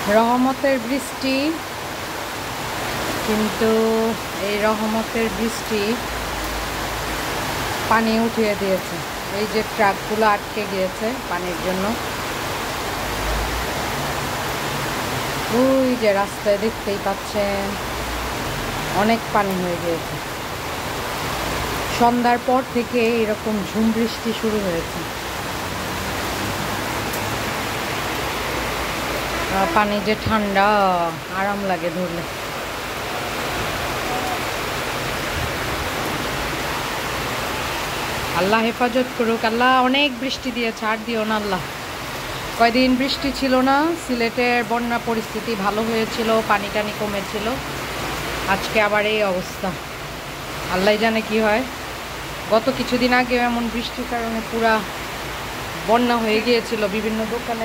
রহমতের বৃষ্টি, কিন্তু এই রহমতের বৃষ্টি পানি উঠিয়ে দিয়েছে। এই যে ট্রাকগুলো আটকে গিয়েছে পানির জন্য, ওই যে রাস্তায় দেখতেই পাচ্ছেন অনেক পানি হয়ে গিয়েছে। সন্ধ্যার পর থেকে এরকম ঝুম বৃষ্টি শুরু হয়েছে। পানি যে ঠান্ডা, আরাম লাগে ধরলে। আল্লাহ হেফাজত করুক। আল্লাহ অনেক বৃষ্টি দিয়েছে, আর দিও না আল্লাহ। কয়দিন বৃষ্টি ছিল না, সিলেটের বন্যা পরিস্থিতি ভালো হয়েছিল, পানি টানি কমেছিল, আজকে আবার এই অবস্থা। আল্লাহ জানে কি হয়। গত কিছুদিন আগে এমন বৃষ্টির কারণে পুরা বন্যা হয়ে গিয়েছিল, বিভিন্ন দোকানে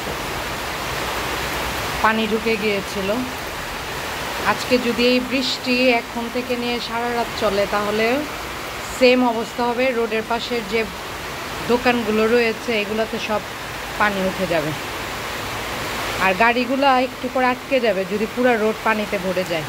পানি ঢুকে গিয়েছিল। আজকে যদি এই বৃষ্টি এখন থেকে নিয়ে সারা রাত চলে তাহলে সেম অবস্থা হবে। রোডের পাশের যে দোকানগুলো রয়েছে এগুলোতে সব পানি উঠে যাবে, আর গাড়িগুলো একটু পর আটকে যাবে যদি পুরো রোড পানিতে ভরে যায়।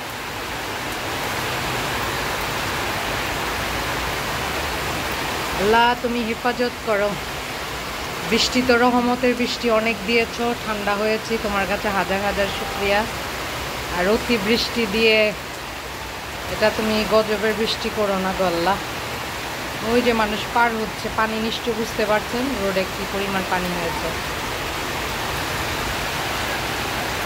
আল্লাহ তুমি হেফাজত করো। বৃষ্টি তো রহমতের বৃষ্টি অনেক দিয়েছ, ঠান্ডা হয়েছি, তোমার কাছে হাজার হাজার শুকরিয়া। আর অতি বৃষ্টি দিয়ে এটা তুমি গজবের বৃষ্টি করো না গো আল্লাহ। ওই যে মানুষ পার হচ্ছে, পানি নিশ্চয় বুঝতে পারছেন রোডে কি পরিমাণ পানি হয়েছে।